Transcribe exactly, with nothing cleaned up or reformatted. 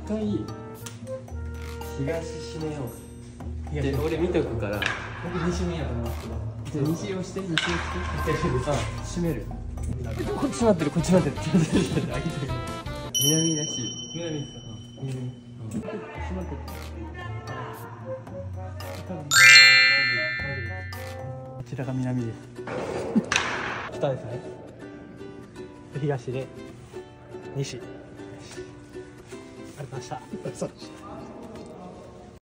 回東閉めよう。で俺見とくから。 僕西見やと思いますけど。 じゃあ西押して西押して。 あ、 閉める。こっち待ってるこっち待ってる。南らしい。 南ですか。 南。 閉まってる。 こちらが南です。北ですね。東で西。ありがとうございました。